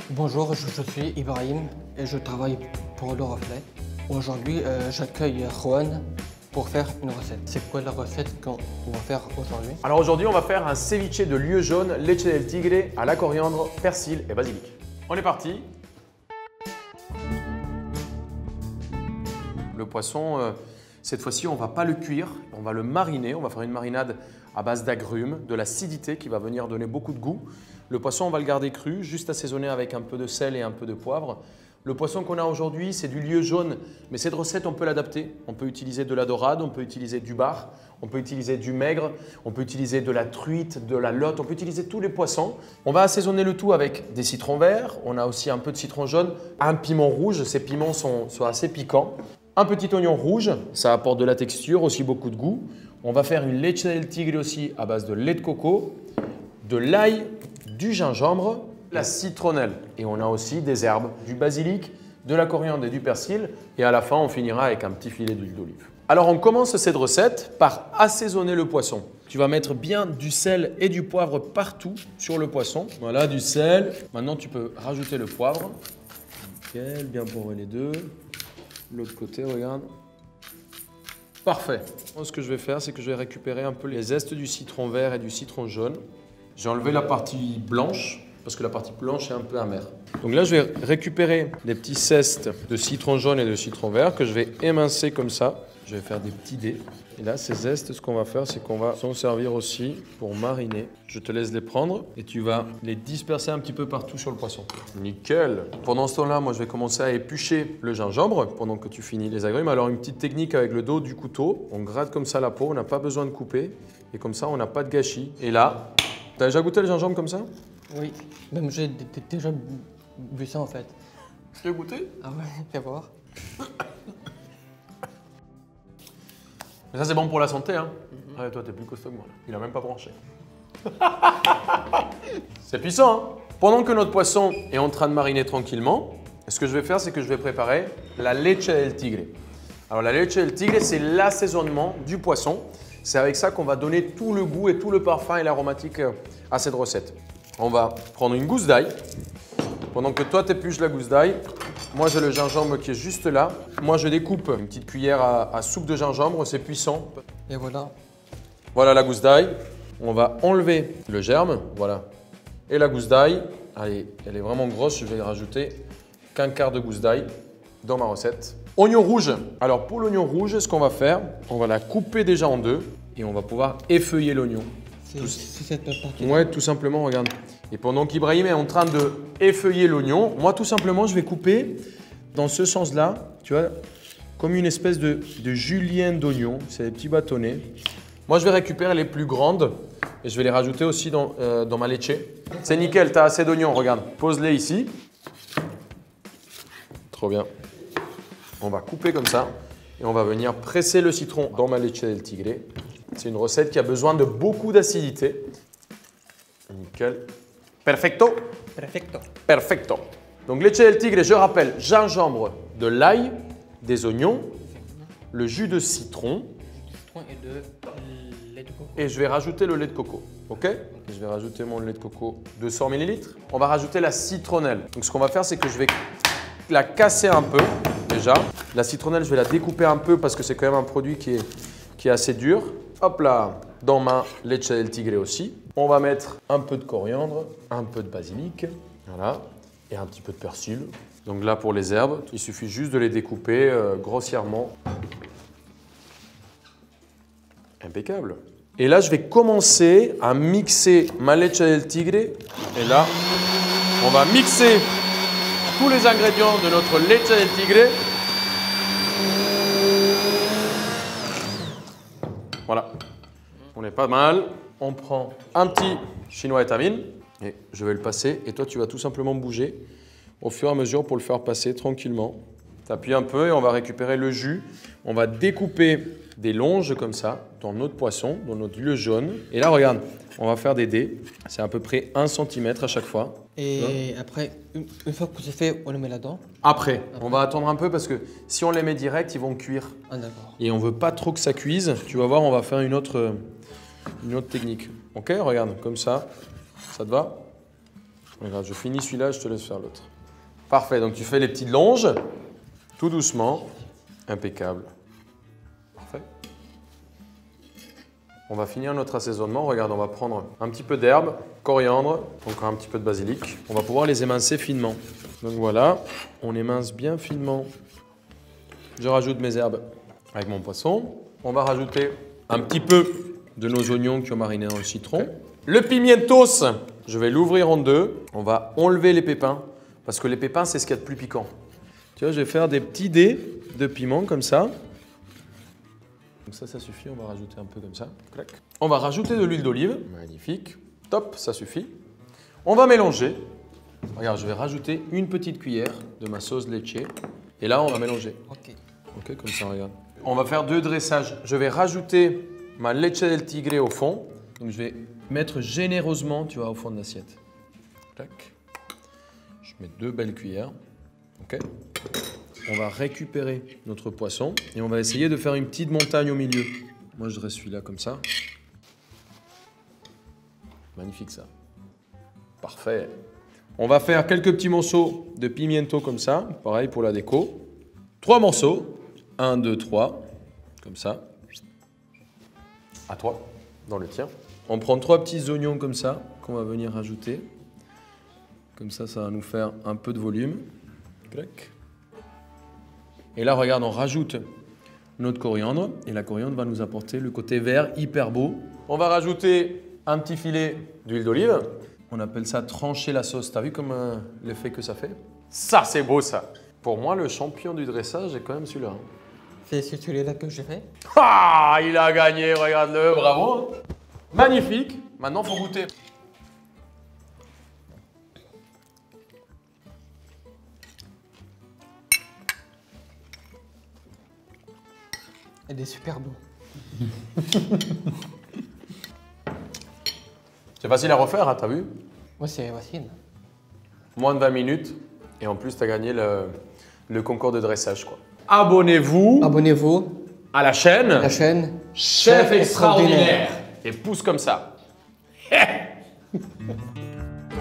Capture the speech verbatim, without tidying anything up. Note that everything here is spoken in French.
Bonjour, je, je suis Ibrahim et je travaille pour Le Reflet. Aujourd'hui, euh, j'accueille Juan pour faire une recette. C'est quoi la recette qu'on va faire aujourd'hui? Alors aujourd'hui, on va faire un ceviche de lieu jaune, leche del tigre à la coriandre, persil et basilic. On est parti. Le poisson, euh, cette fois-ci, on ne va pas le cuire, on va le mariner. On va faire une marinade à base d'agrumes, de l'acidité qui va venir donner beaucoup de goût. Le poisson, on va le garder cru, juste assaisonné avec un peu de sel et un peu de poivre. Le poisson qu'on a aujourd'hui, c'est du lieu jaune, mais cette recette, on peut l'adapter. On peut utiliser de la dorade, on peut utiliser du bar, on peut utiliser du maigre, on peut utiliser de la truite, de la lotte, on peut utiliser tous les poissons. On va assaisonner le tout avec des citrons verts, on a aussi un peu de citron jaune, un piment rouge, ces piments sont, sont assez piquants. Un petit oignon rouge, ça apporte de la texture, aussi beaucoup de goût. On va faire une leche del tigre aussi à base de lait de coco, de l'ail, du gingembre, la citronnelle. Et on a aussi des herbes, du basilic, de la coriandre et du persil. Et à la fin, on finira avec un petit filet d'huile d'olive. Alors, on commence cette recette par assaisonner le poisson. Tu vas mettre bien du sel et du poivre partout sur le poisson. Voilà, du sel. Maintenant, tu peux rajouter le poivre. Nickel, bien poivrer les deux. L'autre côté, regarde. Parfait. Ce que je vais faire, c'est que je vais récupérer un peu les zestes du citron vert et du citron jaune. J'ai enlevé la partie blanche parce que la partie blanche est un peu amère. Donc là, je vais récupérer les petits zestes de citron jaune et de citron vert que je vais émincer comme ça. Je vais faire des petits dés. Et là, ces zestes, ce qu'on va faire, c'est qu'on va s'en servir aussi pour mariner. Je te laisse les prendre et tu vas les disperser un petit peu partout sur le poisson. Nickel! Pendant ce temps-là, moi, je vais commencer à éplucher le gingembre pendant que tu finis les agrumes. Alors, une petite technique avec le dos du couteau. On gratte comme ça la peau, on n'a pas besoin de couper. Et comme ça, on n'a pas de gâchis. Et là, tu as déjà goûté le gingembre comme ça? Oui, même j'ai d- d- déjà bu ça en fait. Tu as goûté? Ah ouais, fais voir. Mais ça, c'est bon pour la santé, hein. Mm-hmm. Ouais, toi, t'es plus costaud que moi. Là. Il a même pas branché. C'est puissant, hein. Pendant que notre poisson est en train de mariner tranquillement, ce que je vais faire, c'est que je vais préparer la leche del tigre. Alors, la leche del tigre, c'est l'assaisonnement du poisson. C'est avec ça qu'on va donner tout le goût et tout le parfum et l'aromatique à cette recette. On va prendre une gousse d'ail. Pendant que toi, tu épluches la gousse d'ail, moi, j'ai le gingembre qui est juste là. Moi, je découpe une petite cuillère à, à soupe de gingembre, c'est puissant. Et voilà. Voilà la gousse d'ail. On va enlever le germe, voilà. Et la gousse d'ail, allez, elle est vraiment grosse, je vais rajouter qu'un quart de gousse d'ail dans ma recette. Oignon rouge. Alors, pour l'oignon rouge, ce qu'on va faire, on va la couper déjà en deux et on va pouvoir effeuiller l'oignon. C'est cette partie. Ouais, tout simplement, regarde. Et pendant qu'Ibrahim est en train de effeuiller l'oignon, moi, tout simplement, je vais couper dans ce sens-là, tu vois, comme une espèce de, de julienne d'oignon. C'est des petits bâtonnets. Moi, je vais récupérer les plus grandes et je vais les rajouter aussi dans, euh, dans ma leche. C'est nickel, tu as assez d'oignons, regarde. Pose-les ici. Trop bien. On va couper comme ça et on va venir presser le citron dans ma leche del tigre. C'est une recette qui a besoin de beaucoup d'acidité. Nickel. Perfecto. Perfecto. Perfecto. Donc, leche del tigre, je rappelle, gingembre, de l'ail, des oignons, le jus de citron. Et de lait de coco. Et je vais rajouter le lait de coco. OK? Et je vais rajouter mon lait de coco, deux cents millilitres. On va rajouter la citronnelle. Donc, ce qu'on va faire, c'est que je vais la casser un peu déjà. La citronnelle, je vais la découper un peu parce que c'est quand même un produit qui est, qui est assez dur. Hop là, dans ma leche del tigre aussi. On va mettre un peu de coriandre, un peu de basilic, voilà, et un petit peu de persil. Donc là, pour les herbes, il suffit juste de les découper euh, grossièrement. Impeccable. Et là, je vais commencer à mixer ma leche del tigre. Et là, on va mixer tous les ingrédients de notre leche del tigre. Voilà, on est pas mal. On prend un petit chinois étamine et je vais le passer. Et toi, tu vas tout simplement bouger au fur et à mesure pour le faire passer tranquillement. Tu appuies un peu et on va récupérer le jus. On va découper des longes comme ça dans notre poisson, dans notre lieu jaune. Et là, regarde, on va faire des dés. C'est à peu près un centimètre à chaque fois. Et après, une, une fois que c'est fait, on le met là-dedans. Après, on va attendre un peu parce que si on les met direct, ils vont cuire. Ah d'accord. Et on veut pas trop que ça cuise. Tu vas voir, on va faire une autre, une autre technique. Ok, regarde, comme ça. Ça te va? Regarde, je finis celui-là, je te laisse faire l'autre. Parfait, donc tu fais les petites longes, tout doucement, impeccable. Parfait. On va finir notre assaisonnement. Regarde, on va prendre un petit peu d'herbe, coriandre, encore un petit peu de basilic. On va pouvoir les émincer finement. Donc voilà, on émince bien finement. Je rajoute mes herbes avec mon poisson. On va rajouter un petit peu de nos oignons qui ont mariné dans le citron. Le pimientos, je vais l'ouvrir en deux. On va enlever les pépins parce que les pépins, c'est ce qu'il y a de plus piquant. Tu vois, je vais faire des petits dés de piment comme ça. Donc ça, ça suffit. On va rajouter un peu comme ça. Clac. On va rajouter de l'huile d'olive. Magnifique. Top, ça suffit. On va mélanger. Regarde, je vais rajouter une petite cuillère de ma sauce leche. Et là, on va mélanger. Ok. Ok, comme ça, regarde. On va faire deux dressages. Je vais rajouter ma leche del tigre au fond. Donc, je vais mettre généreusement, tu vois, au fond de l'assiette. Tac. Je mets deux belles cuillères. Ok. On va récupérer notre poisson et on va essayer de faire une petite montagne au milieu. Moi, je dresse celui-là comme ça. Magnifique, ça. Parfait. On va faire quelques petits morceaux de pimiento comme ça. Pareil pour la déco. Trois morceaux. Un, deux, trois. Comme ça. À toi, dans le tien. On prend trois petits oignons comme ça qu'on va venir rajouter. Comme ça, ça va nous faire un peu de volume. Clac. Et là, regarde, on rajoute notre coriandre. Et la coriandre va nous apporter le côté vert hyper beau. On va rajouter un petit filet d'huile d'olive. On appelle ça trancher la sauce. T'as vu comme euh, l'effet que ça fait? Ça, c'est beau, ça. Pour moi, le champion du dressage est quand même celui-là. C'est celui-là que j'ai fait. Ah, il a gagné, regarde-le, bravo. Magnifique. Maintenant, il faut goûter. Il est super beau. C'est facile à refaire, hein, t'as vu? Moi, c'est facile. Moins de vingt minutes. Et en plus, tu as gagné le, le concours de dressage, quoi. Abonnez-vous Abonnez-vous à la chaîne. à la chaîne Chef extraordinaire. Et pouce comme ça.